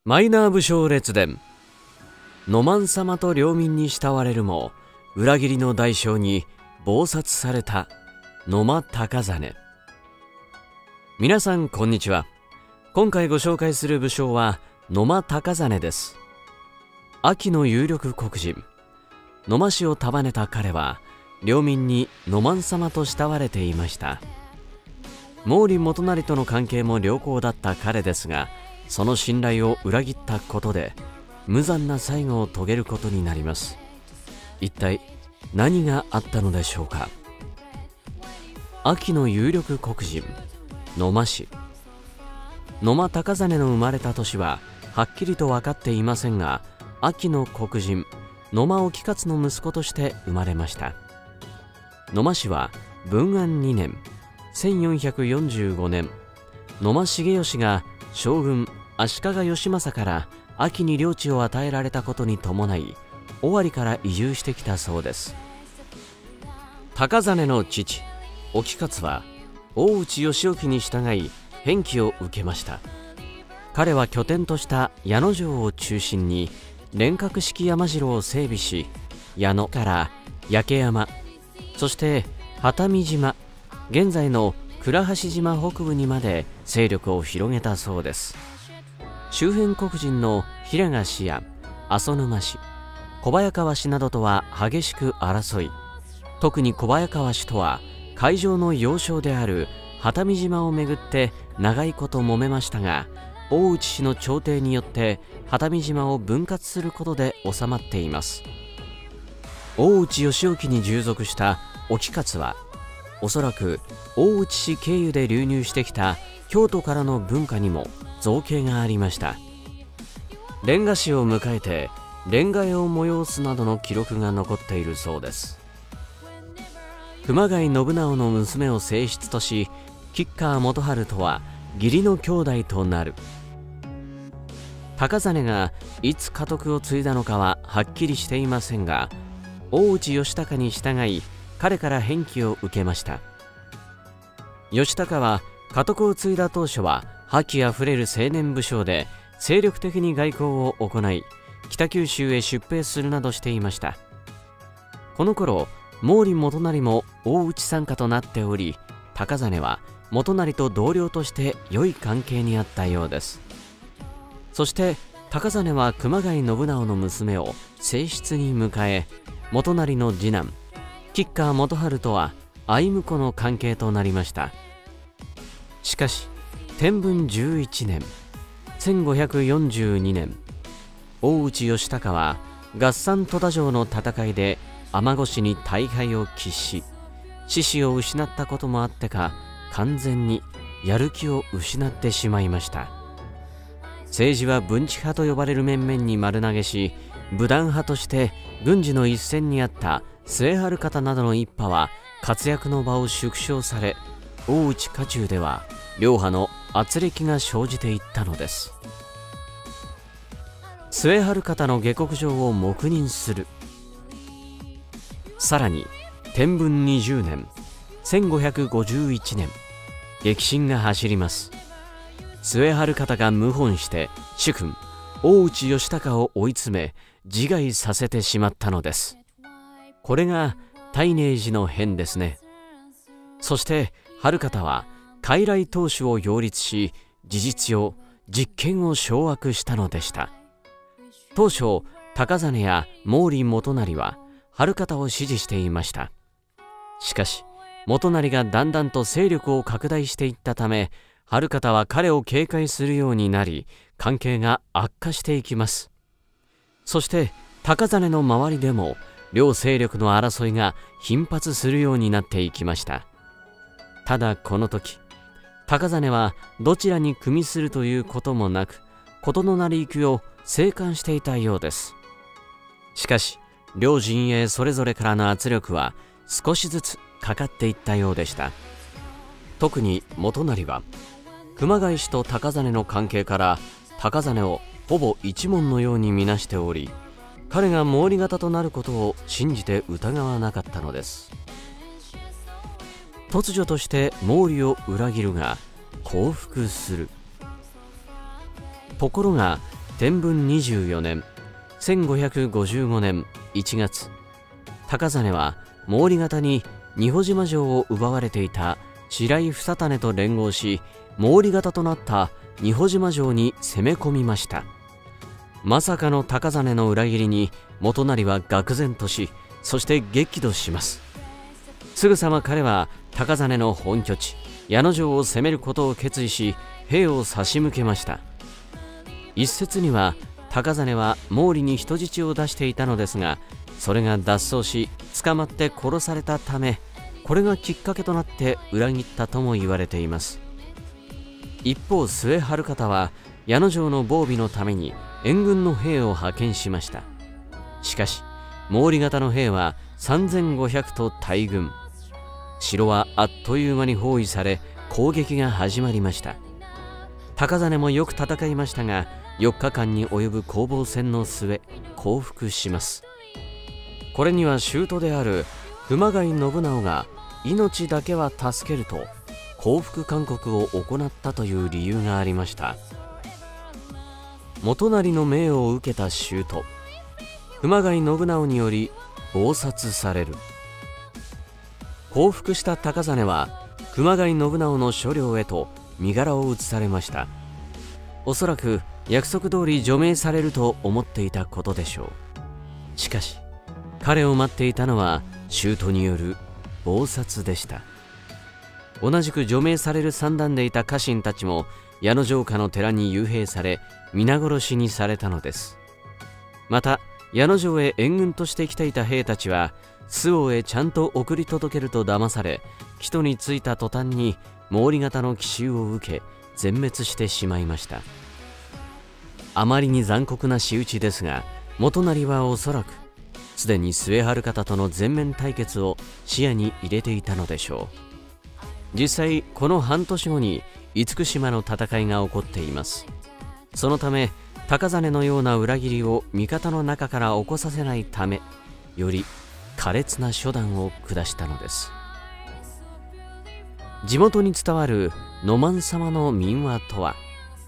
マイナー武将列伝。野蛮様と領民に慕われるも裏切りの代償に謀殺された野間高実。皆さんこんにちは。今回ご紹介する武将は野間高実です。安芸の有力黒人野間氏を束ねた彼は領民に野蛮様と慕われていました。毛利元就との関係も良好だった彼ですが、その信頼を裏切ったことで無残な最後を遂げることになります。一体何があったのでしょうか。安芸の有力黒人野間氏。野間高実の生まれた年ははっきりと分かっていませんが、安芸の黒人野間興勝の息子として生まれました。野間氏は文安2年1445年、野間重義が将軍足利義政から安芸に領地を与えられたことに伴い尾張から移住してきたそうです。高実の父興勝は大内義興に従い返記を受けました。彼は拠点とした矢野城を中心に連郭式山城を整備し、矢野から焼山、そして波多見島、現在の倉橋島北部にまで勢力を広げたそうです。周辺黒人の平賀氏や阿蘇沼氏、小早川氏などとは激しく争い、特に小早川氏とは海上の要衝である波多見島をめぐって長いこと揉めましたが、大内氏の調停によって波多見島を分割することで収まっています。大内義興に従属した興勝はおそらく大内氏経由で流入してきた京都からの文化にも造形がありました。煉瓦師を迎えて煉瓦絵を催すなどの記録が残っているそうです。熊谷信直の娘を正室とし、吉川元春とは義理の兄弟となる。高実がいつ家督を継いだのかははっきりしていませんが、大内義隆に従い彼から返記を受けました。義隆は家督を継いだ当初は覇気あふれる青年武将で精力的に外交を行い、北九州へ出兵するなどしていました。この頃毛利元就も大内傘下となっており、高実は元就と同僚として良い関係にあったようです。そして高実は熊谷信直の娘を正室に迎え、元就の次男吉川元春とは相婿の関係となりました。しかし天文11年1542年、大内義隆は合算戸田城の戦いで尼子氏に大敗を喫し、志士を失ったこともあってか完全にやる気を失ってしまいました。政治は文治派と呼ばれる面々に丸投げし、武断派として軍事の一線にあった末春方などの一派は活躍の場を縮小され、大内家中では両派の軋轢が生じていったのです。末春方の下克上を黙認する。さらに天文20年1551年、激震が走ります。末春方が謀反して主君大内義隆を追い詰め自害させてしまったのです。これが大寧寺の変ですね。そして春方は傀儡当主を擁立し、事実上実権を掌握したのでした。当初高実や毛利元就は春方を支持していました。しかし元就がだんだんと勢力を拡大していったため、春方は彼を警戒するようになり、関係が悪化していきます。そして高実の周りでも両勢力の争いが頻発するようになっていきました。ただこの時高実はどちらに組みするということもなく、事の成り行きを静観していたようです。しかし両陣営それぞれからの圧力は少しずつかかっていったようでした。特に元就は熊谷氏と高実の関係から高実をほぼ一門のように見なしており、彼が毛利方となることを信じて疑わなかったのです。突如として毛利を裏切るが降伏する。ところが天文24年1555年1月、高実は毛利方に仁保島城を奪われていた白井房胤と連合し、毛利方となった仁保島城に攻め込みました。まさかの高実の裏切りに元就は愕然とし、そして激怒します。すぐさま彼は高実の本拠地矢野城を攻めることを決意し、兵を差し向けました。一説には高実は毛利に人質を出していたのですが、それが脱走し捕まって殺されたため、これがきっかけとなって裏切ったとも言われています。一方、末春方は矢野城の防備のために援軍の兵を派遣しました。しかし毛利方の兵は3500と大軍。城はあっという間に包囲され、攻撃が始まりました。高実もよく戦いましたが、4日間に及ぶ攻防戦の末降伏します。これには舅である熊谷信直が命だけは助けると降伏勧告を行ったという理由がありました。元就の命を受けた舅熊谷信直により謀殺される。降伏した高実は熊谷信直の所領へと身柄を移されました。おそらく約束通り除名されると思っていたことでしょう。しかし彼を待っていたのは舅による謀殺でした。同じく除名される算段でいた家臣たちも矢野城下の寺に幽閉され、皆殺しにされたのです。また矢野城へ援軍として来ていた兵たちは周防へちゃんと送り届けると騙され、帰途に着いた途端に毛利方の奇襲を受け全滅してしまいました。あまりに残酷な仕打ちですが、元就はおそらくすでに末春方との全面対決を視野に入れていたのでしょう。実際この半年後に厳島の戦いが起こっています。そのため高実のような裏切りを味方の中から起こさせないため、より苛烈な処断を下したのです。地元に伝わる野満様の民話とは。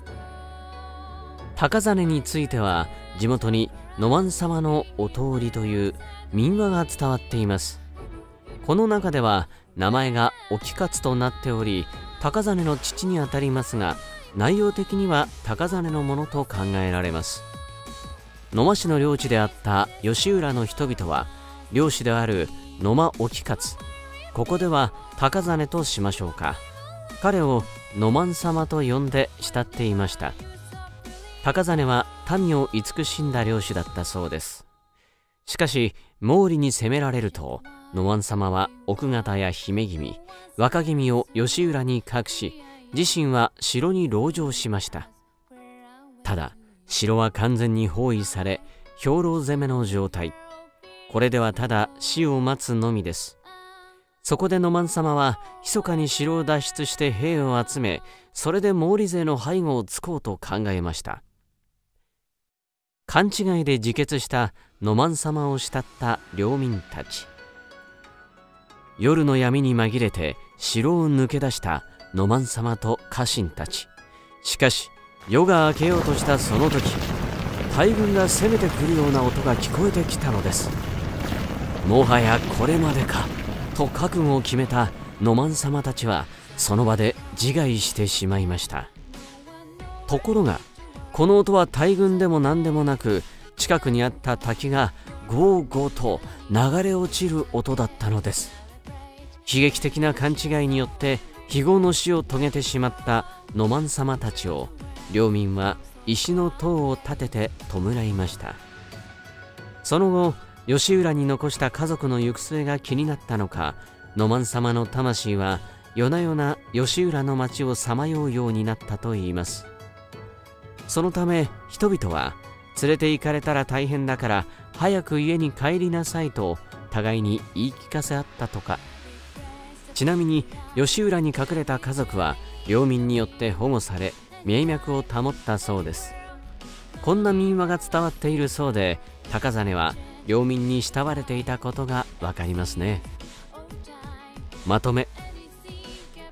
高実については地元に野満様のお通りという民話が伝わっています。この中では名前が沖勝となっており、高実の父にあたりますが、内容的には高実のものと考えられます。野間氏の領地であった吉浦の人々は領主である野間沖勝、ここでは高実としましょうか、彼を野満様と呼んで慕っていました。高実は民を慈しんだ領主だったそうです。しかし毛利に攻められると、野満様は奥方や姫君、若君を吉浦に隠し、自身は城に籠城しました。ただ城は完全に包囲され、兵糧攻めの状態。これではただ死を待つのみです。そこで野満様は密かに城を脱出して兵を集め、それで毛利勢の背後をつこうと考えました。勘違いで自決した野満様を慕った領民たち。夜の闇に紛れて城を抜け出した野満様と家臣たち。しかし夜が明けようとしたその時、大軍が攻めてくるような音が聞こえてきたのです。もはやこれまでかと覚悟を決めた野満様たちはその場で自害してしまいました。ところがこの音は大軍でも何でもなく、近くにあった滝がゴーゴーと流れ落ちる音だったのです。悲劇的な勘違いによって非業の死を遂げてしまった野満様たちを領民は石の塔を建てて弔いました。その後吉浦に残した家族の行く末が気になったのか、野満様の魂は夜な夜な吉浦の町をさまようようになったといいます。そのため人々は連れて行かれたら大変だから早く家に帰りなさいと互いに言い聞かせ合ったとか。ちなみに吉浦に隠れた家族は領民によって保護され脈々を保ったそうです。こんな民話が伝わっているそうで、高実は領民に慕われていたことがわかりますね。まとめ。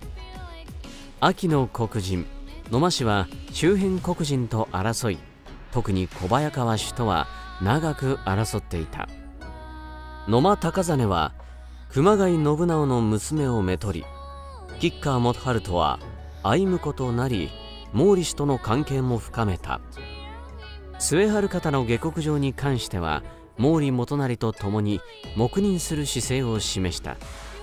安芸の黒人野間氏は周辺黒人と争い、 特に小早川氏とは長く争っていた。野間高実は熊谷信直の娘をめとり、吉川元春とは相婿となり、毛利氏との関係も深めた。末春方の下克上に関しては毛利元就と共に黙認する姿勢を示した。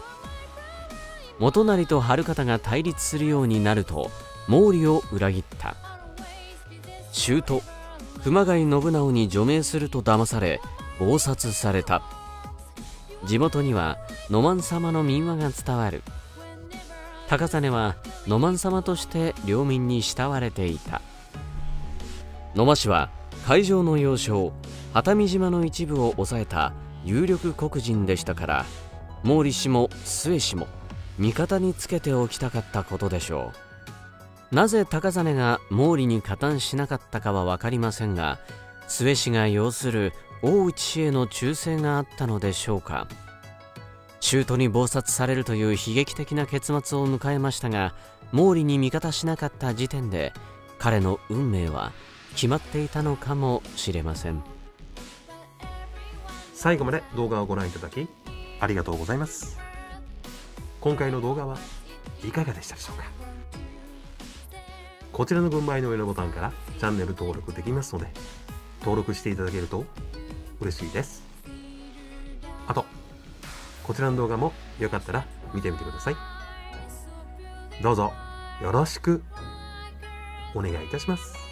元就と春方が対立するようになると毛利を裏切った。舅熊谷信直に除名すると騙され謀殺された。地元には野満様の民話が伝わる。高実は野満様として領民に慕われていた。野間氏は海上の要衝熱海島の一部を抑えた有力黒人でしたから、毛利氏も末氏も味方につけておきたかったことでしょう。なぜ高実が毛利に加担しなかったかは分かりませんが、末氏が要する大内氏への忠誠があったのでしょうか。舅に謀殺されるという悲劇的な結末を迎えましたが、毛利に味方しなかった時点で彼の運命は決まっていたのかもしれません。 最後まで動画をご覧いただきありがとうございます。今回の動画はいかがでしたでしょうか。こちらの軍配の上のボタンからチャンネル登録できますので、登録していただけると嬉しいです。あとこちらの動画もよかったら見てみてください。どうぞよろしくお願いいたします。